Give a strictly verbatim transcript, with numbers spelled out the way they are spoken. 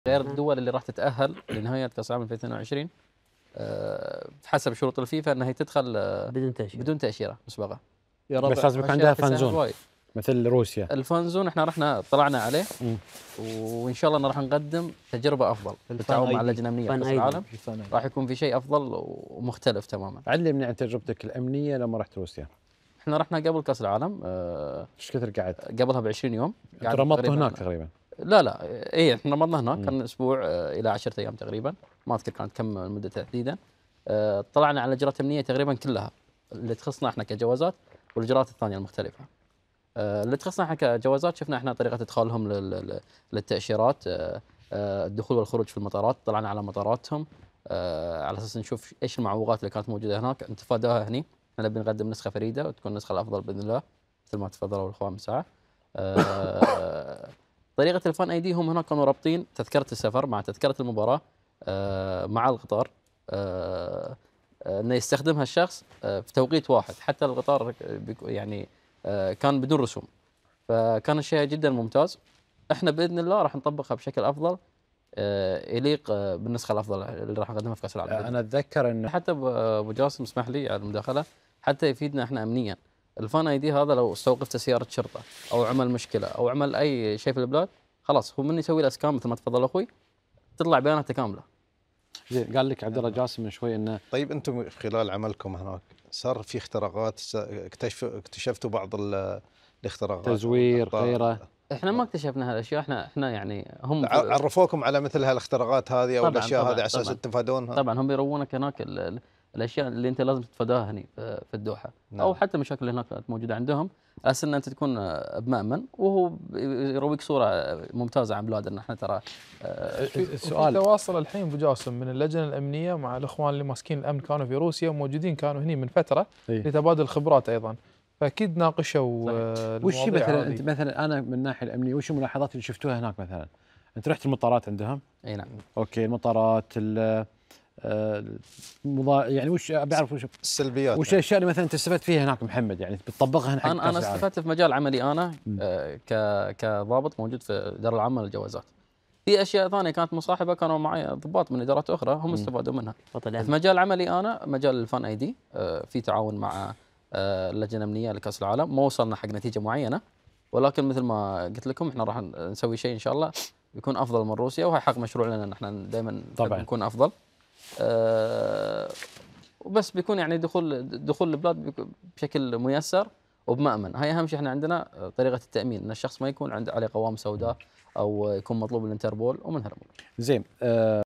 غير الدول اللي راح تتأهل لنهاية كأس العالم ألفين واثنين وعشرين آه، حسب شروط الفيفا انها هي تدخل آه، بدون تأشيرة بدون تأشيرة مسبقة. يا ربع بس لازم يكون وهالشيء عندها راح يسهل فانزون وايد. مثل روسيا. الفانزون احنا رحنا طلعنا عليه مم. وان شاء الله ان راح نقدم تجربة افضل بالتعاون مع اللجنة الأمنية في كأس العالم. راح يكون في شيء افضل ومختلف تماما. علمني عن تجربتك الامنيه لما رحت روسيا. احنا رحنا قبل كأس العالم آه، ايش كثر قعدت؟ قبلها ب عشرين يوم. انت رمضت هناك تقريبا؟ لا لا اي احنا رمضنا هناك مم. كان اسبوع آه، الى عشرة ايام تقريبا، ما اذكر كانت كم المده تحديدا. آه، طلعنا على الاجراءات الامنيه تقريبا كلها اللي تخصنا احنا كجوازات والاجراءات الثانيه المختلفه. آه، اللي تخصنا احنا كجوازات شفنا احنا طريقه ادخالهم لل- لل- للتاشيرات، آه، آه، الدخول والخروج في المطارات، طلعنا على مطاراتهم آه، على اساس نشوف ايش المعوقات اللي كانت موجوده هناك نتفاداها هني. احنا نبي نقدم نسخه فريده وتكون النسخه الافضل باذن الله مثل ما تفضلوا الاخوان من ساعه. آه، طريقه الفان اي دي هم هناك كانوا رابطين تذكره السفر مع تذكره المباراه آه، مع القطار، آه، آه، انه يستخدمها الشخص آه، في توقيت واحد، حتى القطار بيكو- يعني آه، كان بدون رسوم. فكان الشيء جدا ممتاز. احنا باذن الله راح نطبقها بشكل افضل آه، يليق آه، بالنسخه الافضل اللي راح نقدمها في كاس العالم. انا اتذكر انه حتى ب- ابو جاسم اسمح لي على المداخله، حتى يفيدنا احنا امنيا. الفان اي دي هذا لو استوقفت سياره شرطه او عمل مشكله او عمل اي شيء في البلاد، خلاص هو من يسوي له اسكان مثل ما تفضل اخوي، تطلع بياناته كامله. زين قال لك عبد الله جاسم من شوي انه طيب انتم خلال عملكم هناك صار في اختراقات، س- اكتشف اكتشفتوا بعض ال- الاختراقات أو تزوير الأخطاء؟ غيره. احنا ما اكتشفنا هالاشياء، احنا احنا يعني هم ع- عرفوكم على مثل هالاختراقات هذه او طبعاً الاشياء طبعاً هذه على اساس طبعاً. تتفادونها؟ طبعا هم يرونك هناك ال- ال- الاشياء اللي انت لازم تتفاداها هني في في الدوحه. نعم. او حتى المشاكل اللي هناك كانت موجوده عندهم، على اساس ان انت تكون آه، بمأمن، وهو يرويك صوره ممتازه عن بلادنا. احنا ترى آه، السؤال في تواصل الحين ابو جاسم من اللجنه الامنيه مع الاخوان اللي ماسكين الامن، كانوا في روسيا وموجودين كانوا هني من فتره إيه؟ لتبادل الخبرات ايضا، فاكيد ناقشوا آه، وش هي المواضيع مثلا هذه. انت مثلا انا من الناحيه الامنيه وش الملاحظات اللي شفتوها هناك مثلا؟ انت رحت المطارات عندهم؟ اي نعم. اوكي المطارات ال آه، المضا... يعني وش بعرف وش السلبيات وش الاشياء اللي مثلا انت استفدت فيها هناك محمد، يعني بتطبقها هنا حق انا كأس انا العالم؟ استفدت في مجال عملي انا آه، ك كضابط موجود في الاداره العامه للجوازات. في اشياء ثانيه كانت مصاحبه، كانوا معي ضباط من ادارات اخرى هم استفادوا منها. بطل في مجال عملي انا مجال الفان اي دي آه، في تعاون مع آه، اللجنه الامنيه لكاس العالم، ما وصلنا حق نتيجه معينه، ولكن مثل ما قلت لكم احنا راح نسوي شيء ان شاء الله يكون افضل من روسيا، وهي حق مشروع لنا ان احنا دائما طبعاً. نكون افضل. أه وبس بيكون يعني دخول دخول البلاد بيكون بشكل ميسر وبمأمن. هاي اهم شيء احنا عندنا طريقه التامين، ان الشخص ما يكون عنده عليه قوام سوداء او يكون مطلوب الانتربول ومن هالامور. زين. آه